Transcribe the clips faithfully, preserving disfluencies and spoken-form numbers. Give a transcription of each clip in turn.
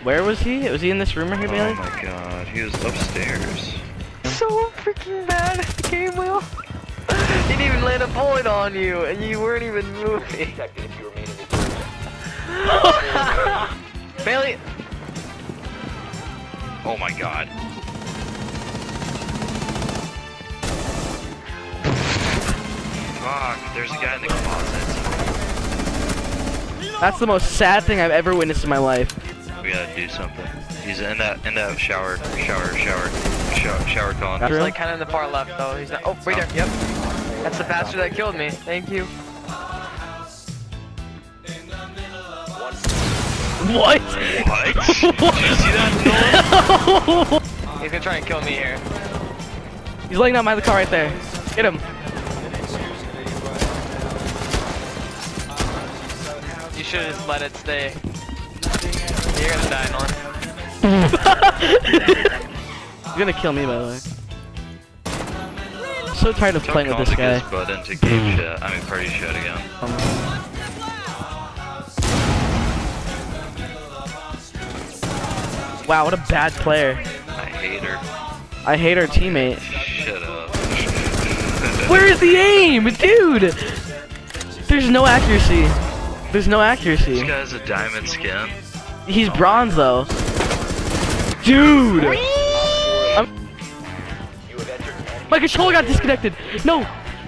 Where was he? Was he in this room right here, Bailey? Oh my god, he was upstairs. So freaking bad at the game, Will. He didn't even land a bullet on you, and you weren't even moving. Bailey! Oh my god. Fuck, there's a guy in the closet. That's the most sad thing I've ever witnessed in my life. We gotta do something. He's in that in that shower, shower, shower, shower, shower column. He's like kind of in the far left though. He's not. Oh, right there. Yep. That's the bastard that killed me. Thank you. What? What? Did you see that? No. He's gonna try and kill me here. He's laying down by the car right there. Get him. You should have just let it stay. You're gonna die, Nolan. He's gonna kill me, by the way. I'm so tired of Tell playing with Colin this to get guy. his butt into game chat. I mean party chat again. Um, wow, what a bad player. I hate her. I hate our teammate. Shut up. Where is the aim, dude? There's no accuracy. There's no accuracy. This guy's a diamond skin. He's bronze though. Dude! I'm... My controller got disconnected. No.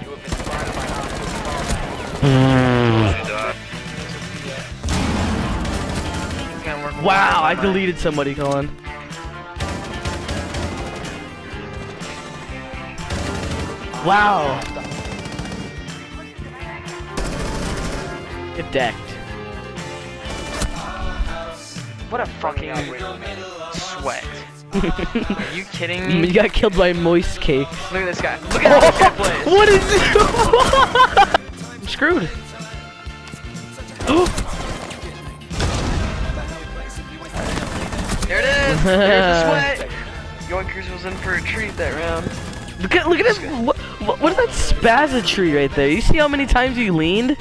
Wow, I deleted somebody, Colin. Wow. Get decked. What a fucking sweat. Are you kidding me? You got killed by moist cakes. Look at this guy. Look at how this guy plays. What is this? I'm screwed. There it is. There's the sweat. Yoinkers was in for a treat that round. Look at look at him. What, what, what is that spazza tree right there? You see how many times he leaned?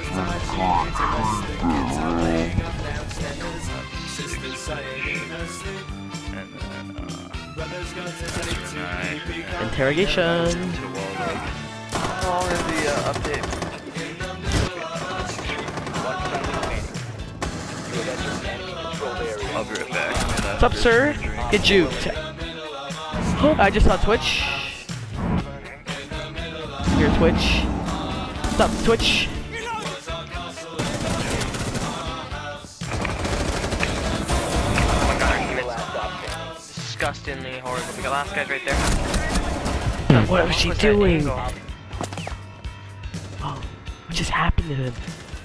Interrogation. How long is the uh, update? I'll be right back. What's up, sir? Get juked. I just saw Twitch. Here, Twitch. What's up, Twitch? Disgustingly horrible. The last guy's right there. What was she What's doing? that Oh, what just happened to him?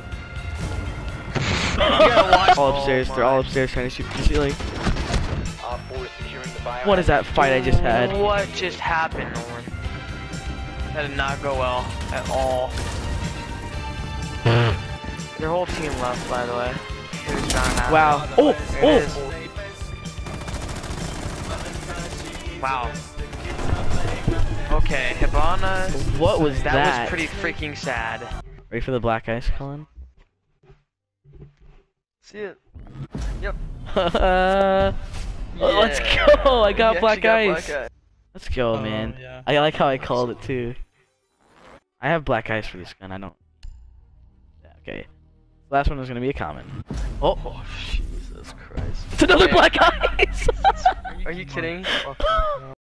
watch All upstairs. They're all upstairs trying to shoot the ceiling. What is that fight I just had? What just happened, Nolan? That did not go well at all. Your whole team left, by the way. It was not happening. Wow. Oh, There it oh. is. Wow. Okay, Hibana. What was that? That was pretty freaking sad. Ready for the black ice, Colin? See it? Yep. Uh, let's go! I got, You black, actually got ice. black ice. Let's go, Oh, man. yeah. I like how I called it too. I have black ice for this gun. I don't. Yeah, okay. Last one was gonna be a common. Oh, Oh, Jesus Christ. it's another Okay. black ice. Are you kidding?